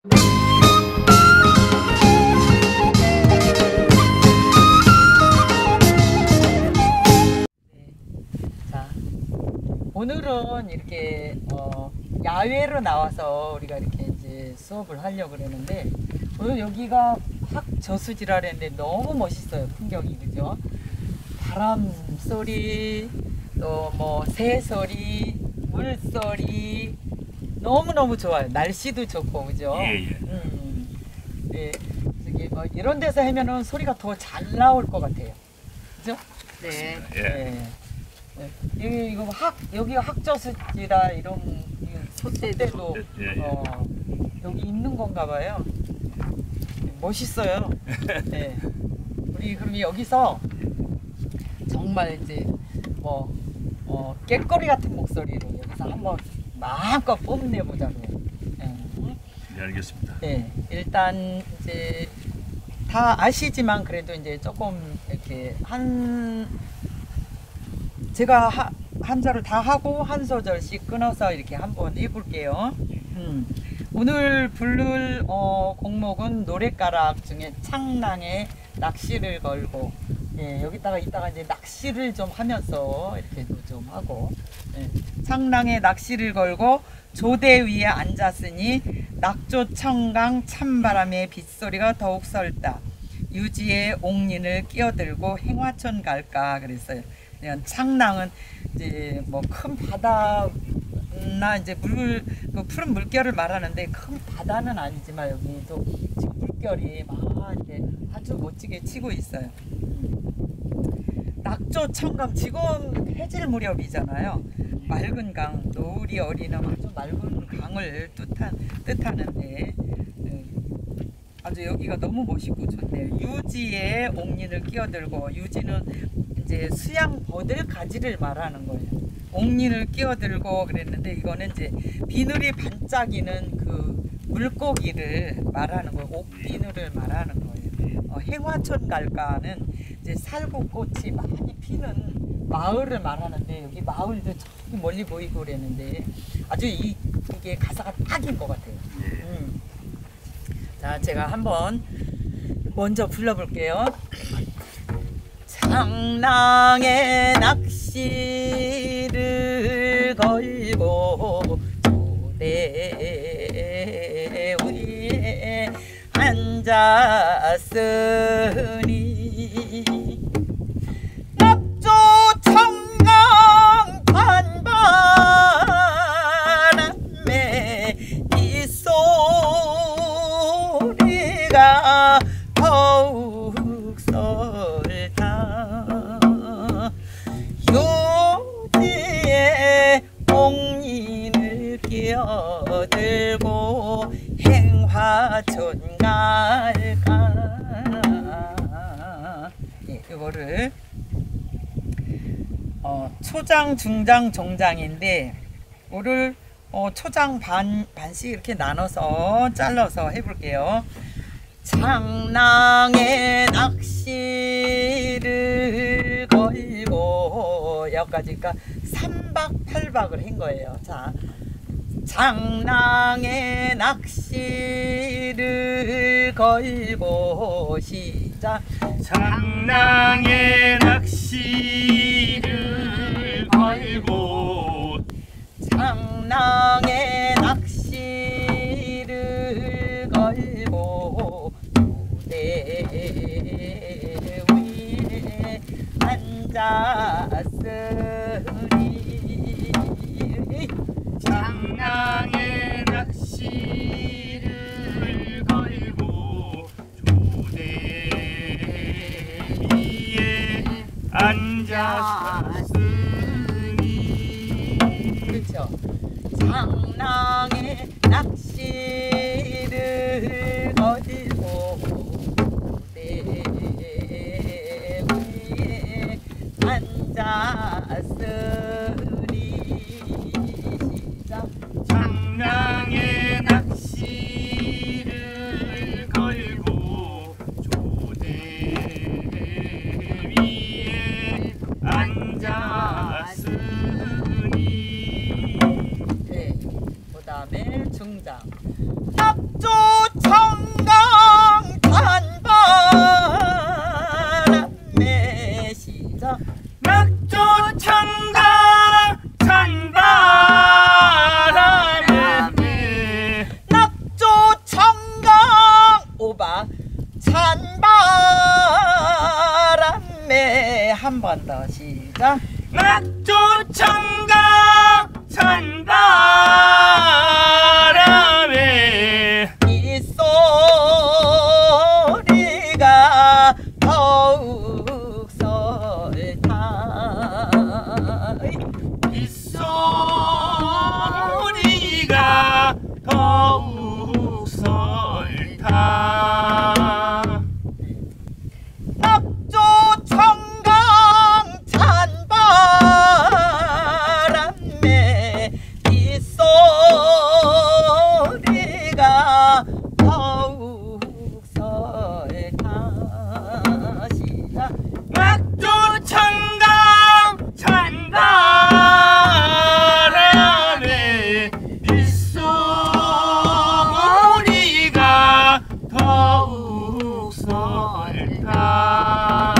자, 오늘은 이렇게 야외로 나와서 우리가 이렇게 이제 수업을 하려고 그러는데, 오늘 여기가 학저수지라 그랬는데 너무 멋있어요. 풍경이, 그죠? 바람 소리, 또 뭐 새소리, 물소리 너무너무 좋아요. 날씨도 좋고, 그죠? 예. 네, 저기 뭐 이런 데서 하면은 소리가 더 잘 나올 것 같아요. 그죠? 네. 네. 네. 이거 여기가 학저수지라 이런 소떼도 여기 있는 건가 봐요. 멋있어요. 네. 우리 그럼 여기서 정말 이제 뭐 깨꼬리 같은 목소리로 여기서 한번 마음껏 뽐내보자고요. 네. 네, 알겠습니다. 네, 일단 이제 다 아시지만 그래도 이제 조금 이렇게 제가 한 절을 다 하고 한 소절씩 끊어서 이렇게 한번 해볼게요. 오늘 부를 곡목은 노랫가락 중에 창랑에 낚시를 걸고, 예, 여기다가 이따가 이제 낚시를 좀 하면서 이렇게도 좀 하고, 예, 창랑에 낚시를 걸고 조대 위에 앉았으니 낙조 청강 찬바람의 빗소리가 더욱 설다. 유지의 옥린을 끼어들고 행화촌 갈까 그랬어요. 창랑은 이제 뭐 큰 바다나 이제 푸른 물결을 말하는데, 큰 바다는 아니지만 여기도 지금 물결이 막 이렇게 아주 멋지게 치고 있어요. 낙조 청강, 지금 해질 무렵이잖아요. 맑은 강, 노을이 어리는 아주 맑은 강을 뜻하는데, 아주 여기가 너무 멋있고 좋네요. 유지에 옥린을 끼어들고, 유지는 이제 수양 버들 가지를 말하는 거예요. 옥린을 끼어들고 그랬는데, 이거는 이제 비늘이 반짝이는 그 물고기를 말하는 거예요. 옥비늘을 말하는 거예요. 행화촌 갈까는 이제 살구꽃이 많이 피는 마을을 말하는데, 여기 마을도 저기 멀리 보이고 그랬는데 아주 이게 가사가 딱인 것 같아요. 자, 제가 한번 먼저 불러볼게요. 창랑에 낚시를 걸고 조대 위에 앉았으니 낙조 청강 반바람에 빗소리가 더욱 설다. 요지에 옥린을 끼어들고 행화촌 갈까. 예, 이거를 초장, 중장, 종장인데, 이거를 초장 반씩 이렇게 나눠서 잘라서 해볼게요. 창랑에 낚시를 걸고, 여기까지 그러니까 3박 8박을 한 거예요. 자, 창랑에 낚시를 걸고, 시작. 창랑에 낚시를 걸고, 창랑에 낚시를 걸고 조대 위에 앉았으니. 창랑에 낚시를 걸고 조대 위에 앉았으니. 그렇죠. 창랑에 낚시를 걸고 조대 위에 앉았으니. 시작. 창랑에 낚시를 걸고 조대 위에 앉았으니. 네. 그 다음에 부터 시작. 낙조청강 찬바람에 이 소리가 더욱 설타. 빗소리가 더욱 설타. 낙조청강 찬바람에 이 소리가 더욱 설타. 시작. 낙조청강 찬바람에 빗소리가 더욱 설타.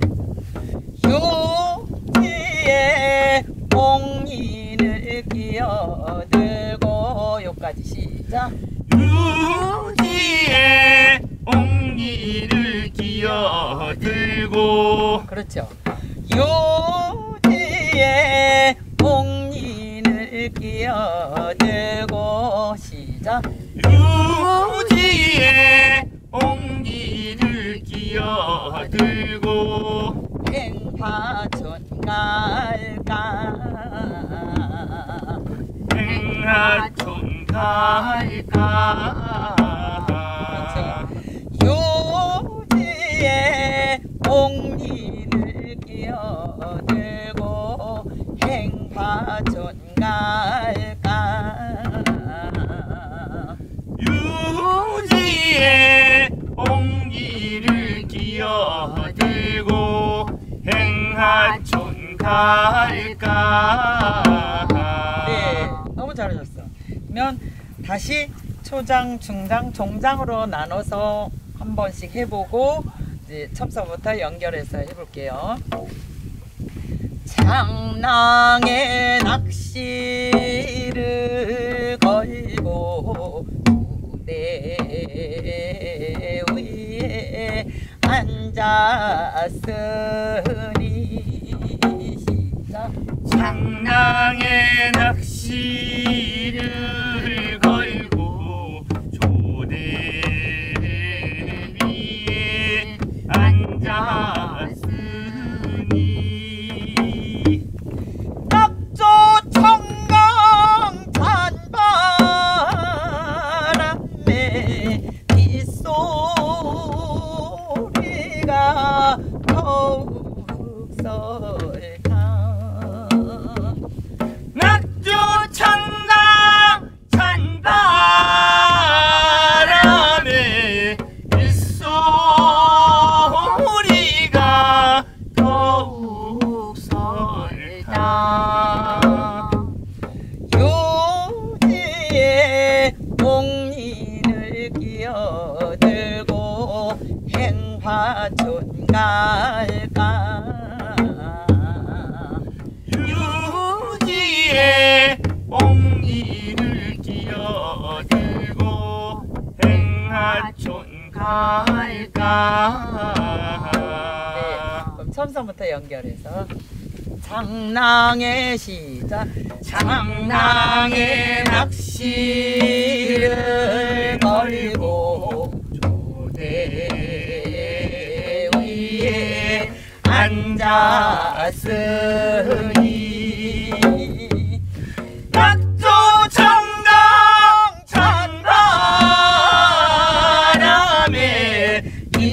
요지에 옥린을 끼어들고 요까지 시작. 유지에 옥리를 끼어들고 그렇죠. 요지에 옥린을 끼어들고 시작. 유지에 옥리를 끼어들고 행화촌 갈까. 행하촌 갈까. 요지에 옥린을 끼어들고 행화촌 갈까. 유지에 옥리를 끼어들고 행하촌 갈까. 네, 너무 잘하셨어. 그러면 다시 초장, 중장, 종장으로 나눠서 한 번씩 해보고 이제 첨서부터 연결해서 해볼게요. 장낭에 낚시를 걸고 무대 위에 앉았으니 시작. 장낭에 낚시를 걸고 조대 위에 앉았으니 낙조청강 찬바람에 빗소리가 더욱 설타. 낙조청강 찬바람에 빗소리가 더욱 설타. 요지에 옥린을 끼어들고 행화촌 갈까. 유지에 옥리를 끼어들고 행하촌 갈까. 네, 그럼 첨서부터 연결해서 장낭에 시작. 장낭에 낚시를 걸고 조대 위에 앉았으니 낙조청강 찬바람에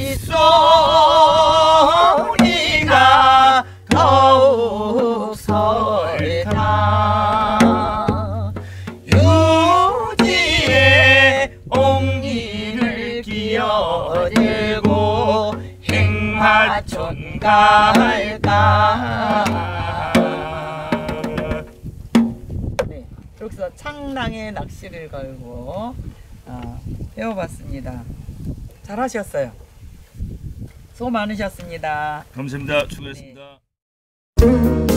빗소리가 더욱 설타. 유지에 옥리를 끼어들고 행화촌 갈까. 네, 여기서 창낭에 낚시를 걸고 배워봤습니다. 잘하셨어요. 수고 많으셨습니다. 감사합니다. 수고했습니다. 네.